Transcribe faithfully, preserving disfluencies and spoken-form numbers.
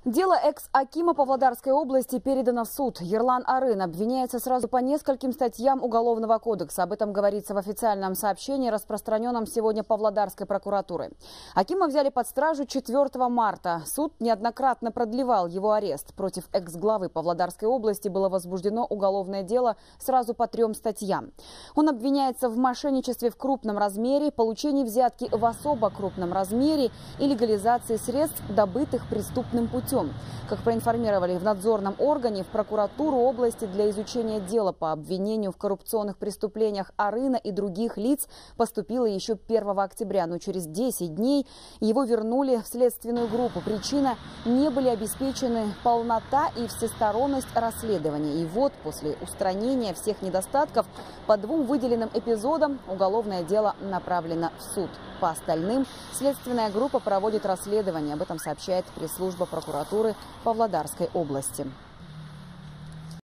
Дело экс-акима Павлодарской области передано в суд. Ерлан Арын обвиняется сразу по нескольким статьям Уголовного кодекса. Об этом говорится в официальном сообщении, распространенном сегодня Павлодарской прокуратурой. Акима взяли под стражу четвёртого марта. Суд неоднократно продлевал его арест. Против экс-главы Павлодарской области было возбуждено уголовное дело сразу по трем статьям. Он обвиняется в мошенничестве в крупном размере, получении взятки в особо крупном размере и легализации средств, добытых преступным путем. Как проинформировали в надзорном органе, в прокуратуру области для изучения дела по обвинению в коррупционных преступлениях Арына и других лиц поступило еще первого октября. Но через десять дней его вернули в следственную группу. Причина – не были обеспечены полнота и всесторонность расследования. И вот после устранения всех недостатков по двум выделенным эпизодам уголовное дело направлено в суд. По остальным следственная группа проводит расследование. Об этом сообщает пресс-служба прокуратуры Павлодарской области.